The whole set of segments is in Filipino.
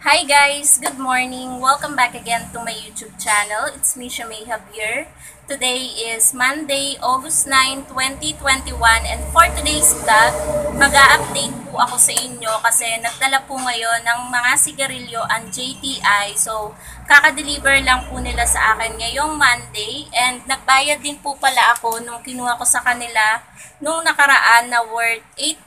Hi guys! Good morning! Welcome back again to my YouTube channel. It's me, Shamay Javier. Today is Monday, August 9, 2021 and for today's vlog, mag-a-update po ako sa inyo kasi nagdala po ngayon ng mga sigarilyo ang JTI. So, kaka-deliver lang po nila sa akin ngayong Monday and nagbayad din po pala ako nung kinuha ko sa kanila nung nakaraan na worth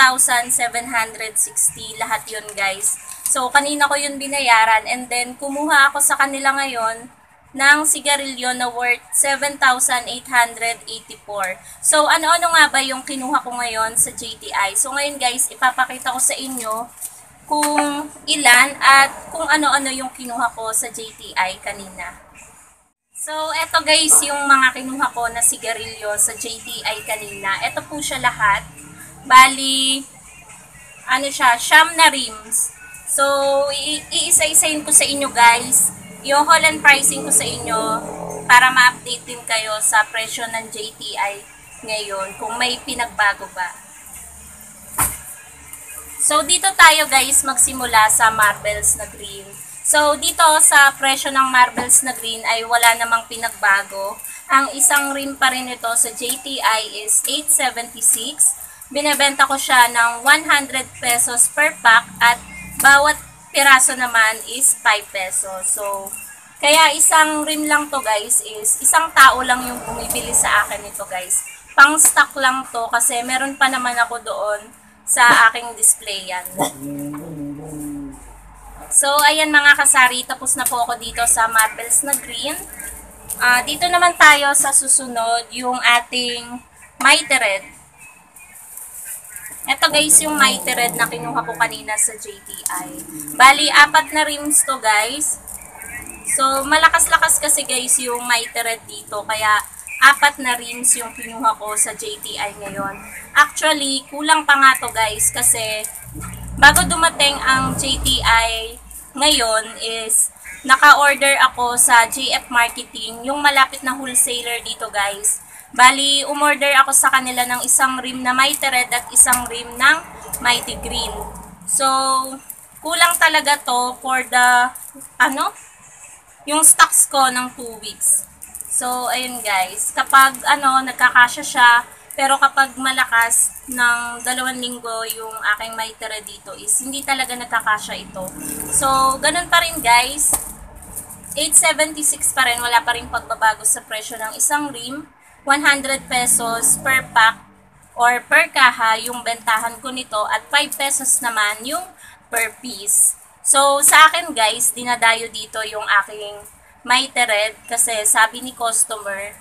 8,760 lahat yun guys. So, kanina ko yun binayaran and then kumuha ako sa kanila ngayon ng sigarilyo na worth 7,884. So, ano-ano nga ba yung kinuha ko ngayon sa JTI? So, ngayon guys, ipapakita ko sa inyo kung ilan at kung ano-ano yung kinuha ko sa JTI kanina. So, eto guys yung mga kinuha ko na sigarilyo sa JTI kanina. Eto po siya lahat. Bali, ano siya, siyam na rims. So, iisa-isahin ko sa inyo guys. Yung haul and pricing ko sa inyo para ma-update din kayo sa presyo ng JTI ngayon kung may pinagbago ba. So, dito tayo guys magsimula sa marbles na green. So, dito sa presyo ng marbles na green ay wala namang pinagbago. Ang isang rim pa rin ito sa JTI is 876. Binebenta ko siya ng 100 pesos per pack at bawat piraso naman is 5 pesos. So, kaya isang rim lang to guys is isang tao lang yung bumibili sa akin ito guys. Pang stock lang to kasi meron pa naman ako doon sa aking display yan. So, ayan mga kasari, tapos na po ako dito sa marbles na green. Dito naman tayo sa susunod, yung ating Mighty Red. Ito guys, yung Mighty Red na kinuha ko kanina sa JTI. Bali, 4 na rims to guys. So, malakas-lakas kasi guys yung Mighty Red dito. Kaya, 4 na rims yung kinuha ko sa JTI ngayon. Actually, kulang pa nga to guys kasi bago dumating ang JTI ngayon is naka-order ako sa JF Marketing, yung malapit na wholesaler dito guys. Bali, umorder ako sa kanila ng isang rim na Mighty Red at isang rim ng Mighty Green. So, kulang talaga to for the, yung stocks ko ng 2 weeks. So, ayun guys. Kapag, nagkakasya siya, pero kapag malakas ng 2 linggo yung aking Mighty Red dito is hindi talaga nagkakasya ito. So, ganun pa rin guys. 876 pa rin. Wala pa rin pagbabago sa presyo ng isang rim. 100 pesos per pack or per kaha yung bentahan ko nito at 5 pesos naman yung per piece. So, sa akin guys, dinadayo dito yung aking Mighty Red kasi sabi ni customer,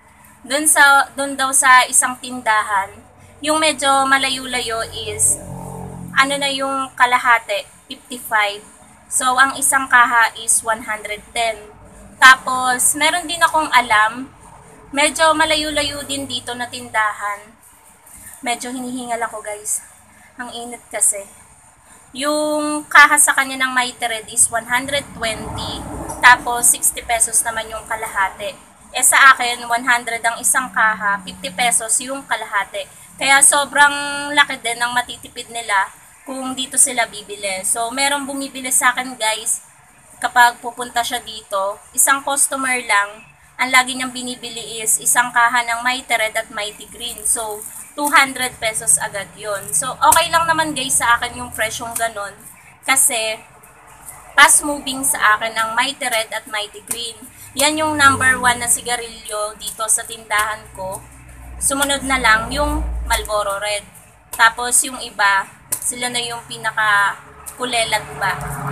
dun daw sa isang tindahan, yung medyo malayo-layo is, na yung kalahati, 55. So, ang isang kaha is 110. Tapos, meron din akong alam, medyo malayo-layo din dito na tindahan. Medyo hinihingal ako guys. Ang init kasi. Yung kaha sa kanya ng Mighty Red is 120. Tapos 60 pesos naman yung kalahati. Eh sa akin, 100 ang isang kaha, 50 pesos yung kalahati. Kaya sobrang laki din ng matitipid nila kung dito sila bibili. So merong bumibili sa akin guys, kapag pupunta siya dito, isang customer lang, ang lagi niyang binibili is isang kaha ng Mighty Red at Mighty Green. So, 200 pesos agad yon. So, okay lang naman guys sa akin yung presyong ganon. Kasi, fast moving sa akin ang Mighty Red at Mighty Green. Yan yung number 1 na sigarilyo dito sa tindahan ko. Sumunod na lang yung Marlboro Red. Tapos, yung iba, sila na yung pinaka-kulelat ba.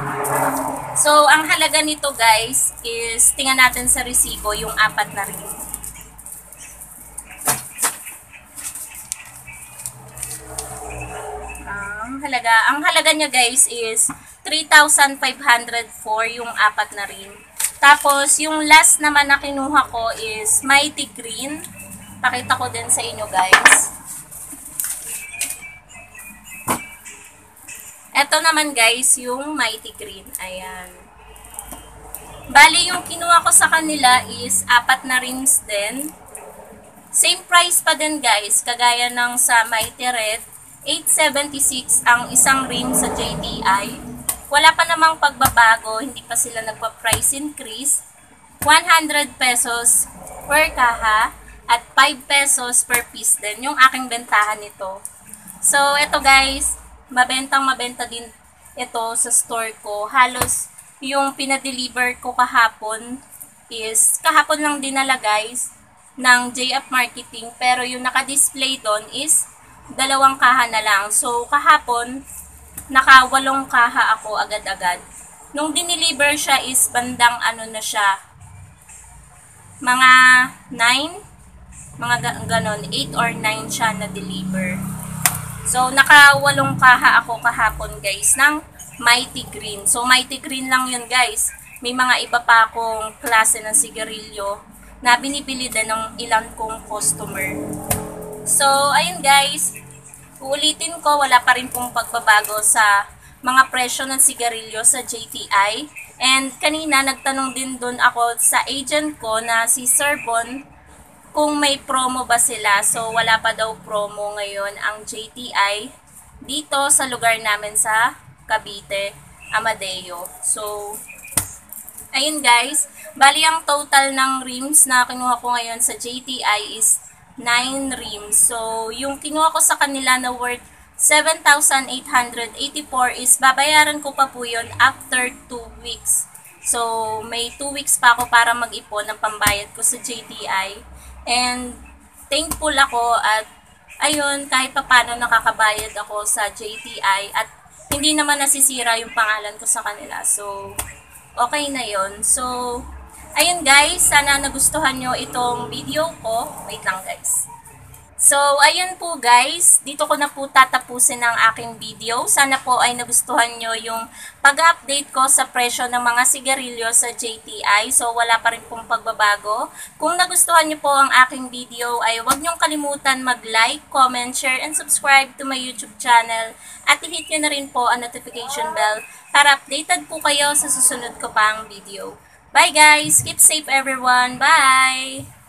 So, ang halaga nito guys is, tingnan natin sa resibo yung 4 na rin. Ang halaga niya guys is 3,504 yung 4 na rin. Tapos, yung last naman na kinuha ko is Mighty Green. Pakita ko din sa inyo guys. Ito naman guys, yung Mighty Green. Ayan. Bali, yung kinuha ko sa kanila is 4 na rims din. Same price pa din guys, kagaya ng sa Mighty Red. 876 ang isang rim sa JTI. wala pa namang pagbabago, hindi pa sila nagpa-price increase. 100 pesos per kaha at 5 pesos per piece din yung aking bentahan nito. So, ito guys, mabenta din ito sa store ko. Halos yung pinadeliver ko kahapon is, kahapon lang dinala guys, ng JF Marketing. Pero yung nakadisplay doon is 2 kaha na lang. So, kahapon, naka 8 kaha ako agad-agad. Nung dineliver siya is bandang ano na siya, mga 9, mga ganon, 8 or 9 siya na deliver. So, naka 8 kaha ako kahapon guys ng Mighty Green. So, Mighty Green lang yun guys. May mga iba pa akong klase ng sigarilyo na binibili din ng ilan kong customer. So, ayun guys. Uulitin ko, wala pa rin pong pagbabago sa mga presyo ng sigarilyo sa JTI. And kanina, nagtanong din dun ako sa agent ko na si Sir Bon kung may promo ba sila. So, wala pa daw promo ngayon ang JTI dito sa lugar namin sa Cavite, Amadeo. So, ayun guys. Bali, ang total ng rims na kinuha ko ngayon sa JTI is 9 rims. So, yung kinuha ko sa kanila na worth 7,884 is babayaran ko pa po yun after 2 weeks. So, may 2 weeks pa ako para mag-ipon ng pambayad ko sa JTI. And, thankful ako at ayun, kahit pa paano nakakabayad ako sa JTI at hindi naman nasisira yung pangalan ko sa kanila. So, okay na yon. So, ayun guys, sana nagustuhan nyo itong video ko. Wait lang guys. So, ayun po guys, dito ko na po tatapusin ang aking video. Sana po ay nagustuhan nyo yung pag-update ko sa presyo ng mga sigarilyo sa JTI. So, wala pa rin pong pagbabago. Kung nagustuhan nyo po ang aking video, ay huwag nyong kalimutan mag-like, comment, share, and subscribe to my YouTube channel. At i-hit nyo na rin po ang notification bell para updated po kayo sa susunod ko pang video. Bye guys! Keep safe everyone! Bye!